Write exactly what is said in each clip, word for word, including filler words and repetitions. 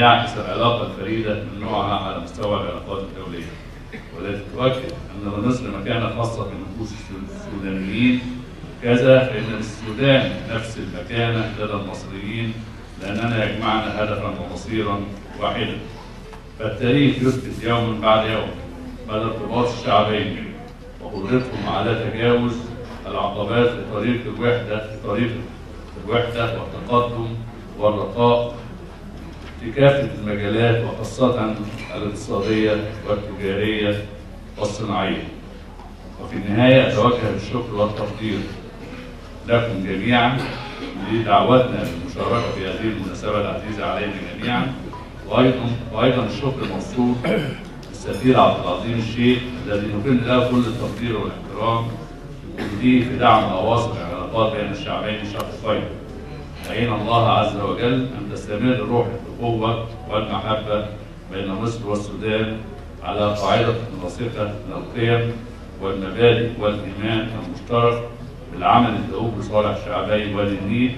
يعكس العلاقة الفريدة من نوعها على مستوى العلاقات الدولية، والتي تؤكد أن لمصر مكانة خاصة في نفوس السودانيين، كذا فإن للسودان نفس المكانة لدى المصريين، لأننا يجمعنا هدفا ومصيرا واحدا. فالتاريخ يثبت يوما بعد يوم مدى ارتباط الشعبين وقدرتهم على تجاوز العقبات في طريق الوحدة في طريق الوحدة والتقدم والرخاء في كافة المجالات، وخاصة الاقتصادية والتجارية والصناعية. وفي النهاية أتوجه بالشكر والتقدير لكم جميعا لدعوتنا للمشاركة في هذه المناسبة العزيزة علينا جميعا، وأيضا وأيضا الشكر موصول للسفير عبد العظيم الشيخ الذي نكن له كل التقدير والاحترام وليه في دعم أواصر العلاقات بين الشعبين الشقيقين. أعين الله عز وجل أن تستمر روح الأخوة والمحبة بين مصر والسودان على قاعدة مناسقة من القيم والمبادئ والإيمان المشترك بالعمل الدؤوب لصالح شعبي وادي النيل.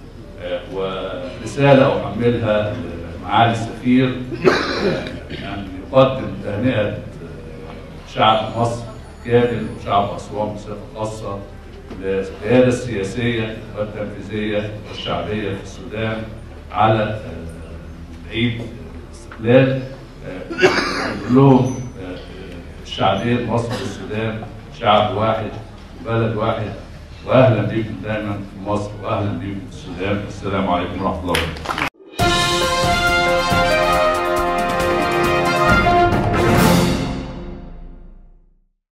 ورسالة أحملها معالي السفير أن يقدم تهنئة شعب مصر كامل وشعب أسوان بصفة خاصة للقيادة السياسية والتنفيذية والشعبية في السودان على عيد الاستقلال. كلهم الشعبين مصر والسودان شعب واحد وبلد واحد، واهلا بكم دائما في مصر واهلا بكم في السودان. السلام عليكم ورحمه الله وبركاته.